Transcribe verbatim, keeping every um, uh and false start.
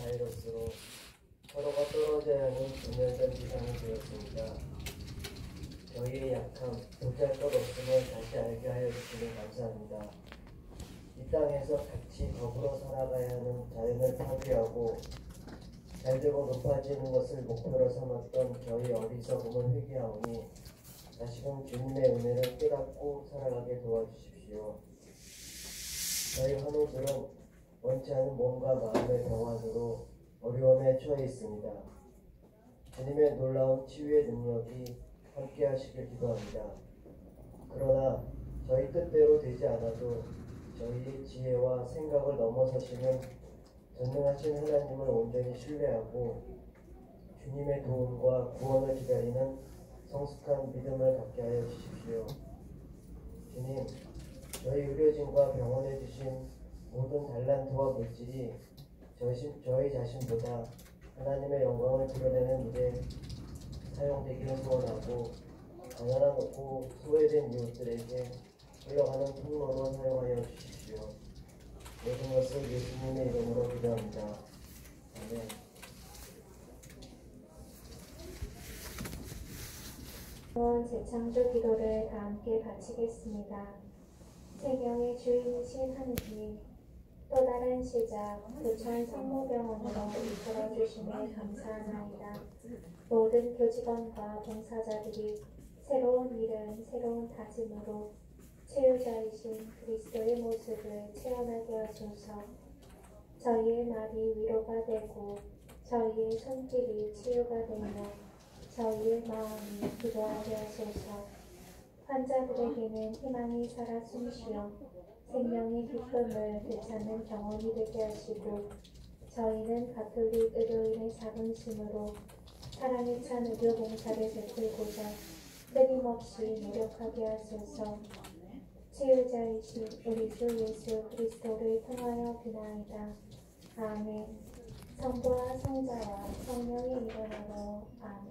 바이러스로 서로가 떨어져야 하는 분열된 세상이 되었습니다. 저희의 약함, 보잘것없음을 다시 알게 하여 주시니 감사합니다. 이 땅에서 같이 더불어 살아가야 하는 자연을 파괴하고 잘되고 높아지는 것을 목표로 삼았던 저희 어리석음을 회개하오니 다시금 주님의 은혜를 깨닫고 살아가게 도와주십시오. 저희 환우들은 원치 않은 몸과 마음의 병환으로 어려움에 처해 있습니다. 주님의 놀라운 치유의 능력이 함께 하시길 기도합니다. 그러나 저희 뜻대로 되지 않아도 저희의 지혜와 생각을 넘어서시는 전능하신 하나님을 온전히 신뢰하고 주님의 도움과 구원을 기다리는 성숙한 믿음을 갖게 하여 주십시오. 주님, 저희 의료진과 병원에 주신 모든 달란트와 물질이 저희, 저희 자신보다 하나님의 영광을 드러내는 일에 사용되기를 소원하고 가난하고 소외된 이웃들에게 흘러가는 통로로 사용하여 주십시오. 모든 것을 예수님의 이름으로 기도합니다. 아멘. 이번 재창조 기도를 다 함께 바치겠습니다. 생명의 주인이신 하느님, 또 다른 시작 부천 성모병원으로 이끌어주심에 감사하나이다. 모든 교직원과 봉사자들이 새로운 이름, 새로운 다짐으로 치유자이신 그리스도의 모습을 체험하게 하소서. 저희의 말이 위로가 되고 저희의 손길이 치유가 되며 저희의 마음이 기도하게 하소서. 환자들에게는 희망이 살아 숨쉬어 생명의 기쁨을 되찾는 병원이 되게 하시고 저희는 가톨릭 의료인의 자긍심으로 사랑에 찬 의료 봉사를 베풀고자 끊임없이 노력하게 하소서. 치유자이신 우리 주 예수 그리스도를 통하여 비나이다. 아멘. 성부와 성자와 성령의 이름으로 아멘.